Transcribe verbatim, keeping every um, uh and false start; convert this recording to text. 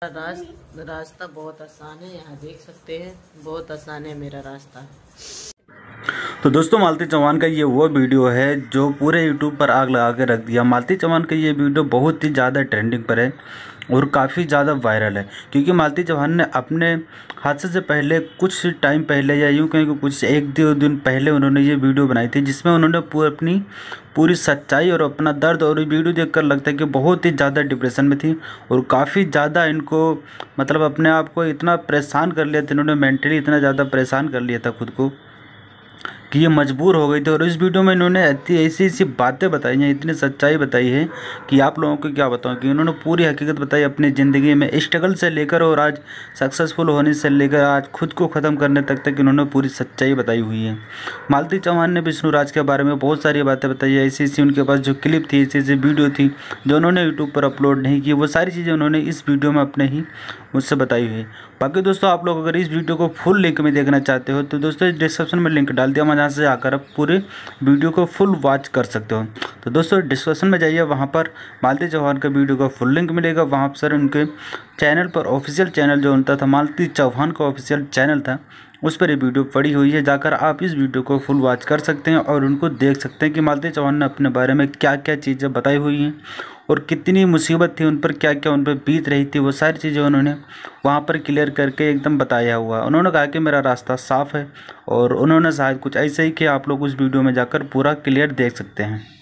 रास्ता रास्ता बहुत आसान है, यहाँ देख सकते हैं बहुत आसान है मेरा रास्ता। तो दोस्तों मालती चौहान का ये वो वीडियो है जो पूरे यूट्यूब पर आग लगा के रख दिया। मालती चौहान का ये वीडियो बहुत ही ज़्यादा ट्रेंडिंग पर है और काफ़ी ज़्यादा वायरल है, क्योंकि मालती चौहान ने अपने हादसे से पहले कुछ टाइम पहले या यूँ कहें कि कुछ एक दो दिन पहले उन्होंने ये वीडियो बनाई थी, जिसमें उन्होंने पूरी अपनी पूरी सच्चाई और अपना दर्द, और ये वीडियो देखकर लगता है कि बहुत ही ज़्यादा डिप्रेशन में थी और काफ़ी ज़्यादा इनको मतलब अपने आप को इतना परेशान कर लिया था, इन्होंने मेंटली इतना ज़्यादा परेशान कर लिया था खुद को कि ये मजबूर हो गई थी। और इस वीडियो में इन्होंने ऐसी ऐसी ऐसी बातें बताई हैं, इतनी सच्चाई बताई है कि आप लोगों को क्या बताऊं, कि उन्होंने पूरी हकीकत बताई अपनी ज़िंदगी में स्ट्रगल से लेकर और आज सक्सेसफुल होने से लेकर आज खुद को ख़त्म करने तक तक इन्होंने पूरी सच्चाई बताई हुई है। मालती चौहान ने विष्णु राज के बारे में बहुत सारी बातें बताई है, ऐसी ऐसी उनके पास जो क्लिप थी, ऐसी ऐसी वीडियो थी जो उन्होंने यूट्यूब पर अपलोड नहीं की, वो सारी चीज़ें उन्होंने इस वीडियो में अपने ही मुझसे बताई हुई है। बाकी दोस्तों आप लोग अगर इस वीडियो को फुल लिंक में देखना चाहते हो तो दोस्तों डिस्क्रिप्शन में लिंक डाल दिया, मैं जहाँ से आकर आप पूरे वीडियो को फुल वॉच कर सकते हो। तो दोस्तों डिस्क्रिप्शन में जाइए, वहाँ पर मालती चौहान के वीडियो का फुल लिंक मिलेगा। वहाँ पर उनके चैनल पर ऑफिशियल चैनल जो उनका था, मालती चौहान का ऑफिशियल चैनल था, उस पर ये वीडियो पड़ी हुई है। जाकर आप इस वीडियो को फुल वॉच कर सकते हैं और उनको देख सकते हैं कि मालती चौहान ने अपने बारे में क्या क्या चीज़ें बताई हुई हैं और कितनी मुसीबत थी उन पर, क्या क्या उन पर बीत रही थी, वो सारी चीज़ें उन्होंने वहाँ पर क्लियर करके एकदम बताया हुआ। उन्होंने कहा कि मेरा रास्ता साफ़ है और उन्होंने शायद कुछ ऐसे ही कि आप लोग उस वीडियो में जाकर पूरा क्लियर देख सकते हैं।